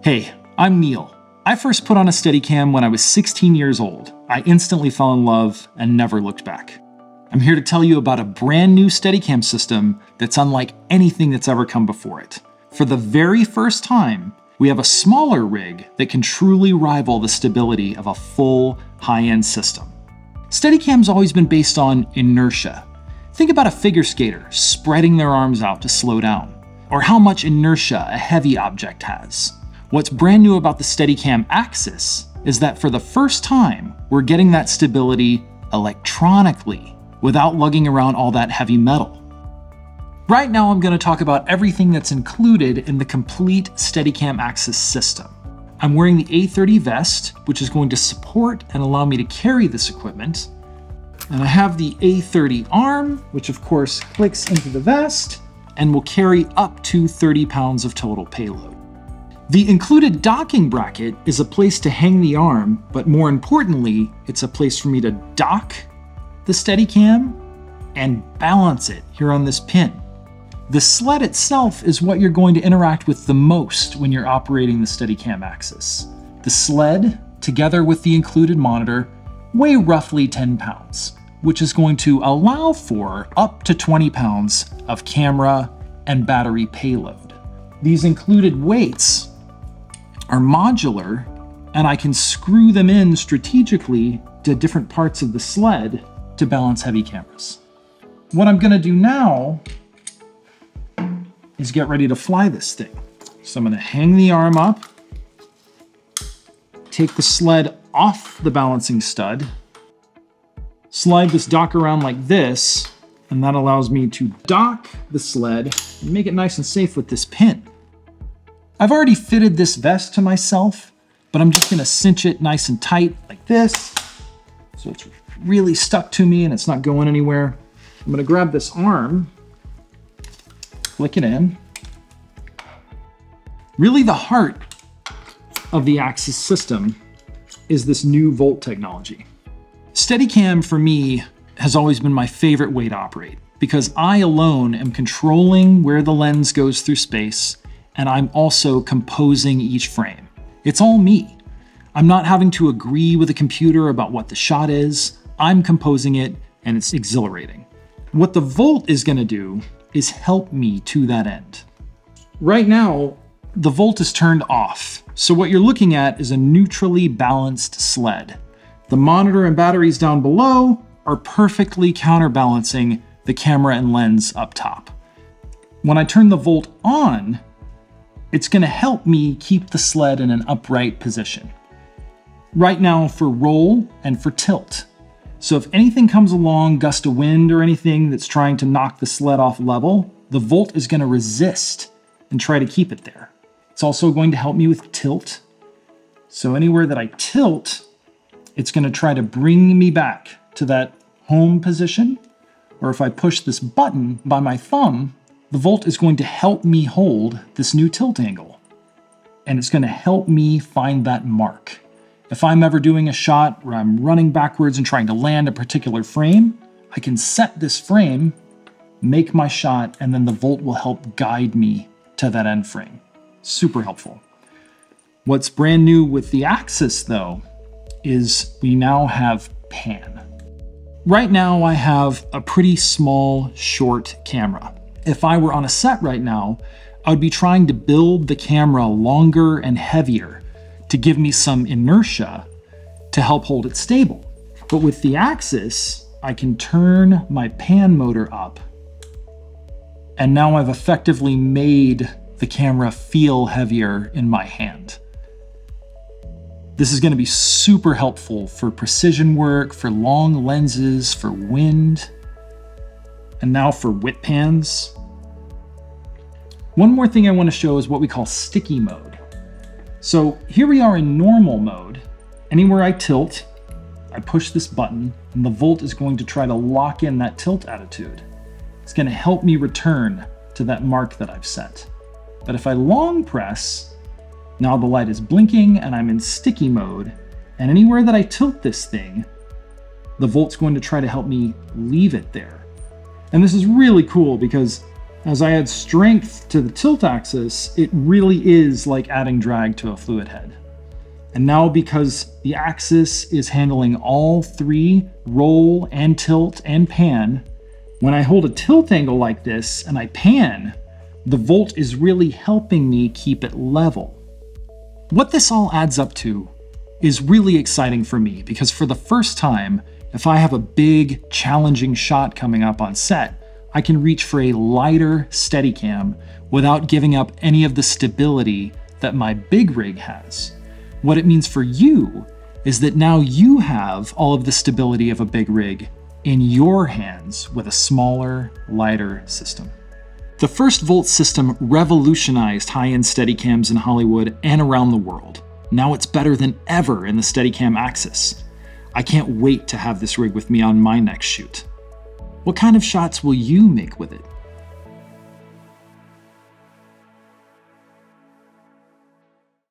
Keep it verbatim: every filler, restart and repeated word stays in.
Hey, I'm Neal. I first put on a Steadicam when I was sixteen years old. I instantly fell in love and never looked back. I'm here to tell you about a brand new Steadicam system that's unlike anything that's ever come before it. For the very first time, we have a smaller rig that can truly rival the stability of a full, high-end system. Steadicam's always been based on inertia. Think about a figure skater spreading their arms out to slow down, or how much inertia a heavy object has. What's brand new about the Steadicam Axis is that for the first time, we're getting that stability electronically without lugging around all that heavy metal. Right now, I'm going to talk about everything that's included in the complete Steadicam Axis system. I'm wearing the A thirty vest, which is going to support and allow me to carry this equipment. And I have the A thirty arm, which of course clicks into the vest and will carry up to thirty pounds of total payload. The included docking bracket is a place to hang the arm, but more importantly, it's a place for me to dock the Steadicam and balance it here on this pin. The sled itself is what you're going to interact with the most when you're operating the Steadicam Axis. The sled, together with the included monitor, weigh roughly ten pounds, which is going to allow for up to twenty pounds of camera and battery payload. These included weights are modular, and I can screw them in strategically to different parts of the sled to balance heavy cameras. What I'm gonna do now is get ready to fly this thing. So I'm gonna hang the arm up, take the sled off the balancing stud, slide this dock around like this, and that allows me to dock the sled and make it nice and safe with this pin. I've already fitted this vest to myself, but I'm just gonna cinch it nice and tight like this, so it's really stuck to me and it's not going anywhere. I'm gonna grab this arm, flick it in. Really the heart of the Axis system is this new Volt technology. Steadicam for me has always been my favorite way to operate because I alone am controlling where the lens goes through space, and I'm also composing each frame. It's all me. I'm not having to agree with a computer about what the shot is. I'm composing it, and it's exhilarating. What the Volt is gonna do is help me to that end. Right now, the Volt is turned off. So what you're looking at is a neutrally balanced sled. The monitor and batteries down below are perfectly counterbalancing the camera and lens up top. When I turn the Volt on, it's gonna help me keep the sled in an upright position. Right now for roll and for tilt. So if anything comes along, gust of wind or anything that's trying to knock the sled off level, the Volt is gonna resist and try to keep it there. It's also going to help me with tilt. So anywhere that I tilt, it's gonna try to bring me back to that home position. Or if I push this button by my thumb, the Volt is going to help me hold this new tilt angle. And it's gonna help me find that mark. If I'm ever doing a shot where I'm running backwards and trying to land a particular frame, I can set this frame, make my shot, and then the Volt will help guide me to that end frame. Super helpful. What's brand new with the Axis though, is we now have pan. Right now I have a pretty small, short camera. If I were on a set right now, I would be trying to build the camera longer and heavier to give me some inertia to help hold it stable. But with the Axis, I can turn my pan motor up, and now I've effectively made the camera feel heavier in my hand. This is gonna be super helpful for precision work, for long lenses, for wind, and now for whip pans. One more thing I want to show is what we call sticky mode. So here we are in normal mode. Anywhere I tilt, I push this button, and the Volt is going to try to lock in that tilt attitude. It's going to help me return to that mark that I've set. But if I long press, now the light is blinking and I'm in sticky mode, and anywhere that I tilt this thing, the Volt's going to try to help me leave it there. And this is really cool because As I add strength to the tilt axis, it really is like adding drag to a fluid head. And now, because the axis is handling all three, roll and tilt and pan, when I hold a tilt angle like this and I pan, the Volt is really helping me keep it level. What this all adds up to is really exciting for me, because for the first time, if I have a big, challenging shot coming up on set, I can reach for a lighter Steadicam without giving up any of the stability that my big rig has. What it means for you is that now you have all of the stability of a big rig in your hands with a smaller, lighter system. The first Volt system revolutionized high-end Steadicams in Hollywood and around the world. Now it's better than ever in the Steadicam Axis. I can't wait to have this rig with me on my next shoot. What kind of shots will you make with it?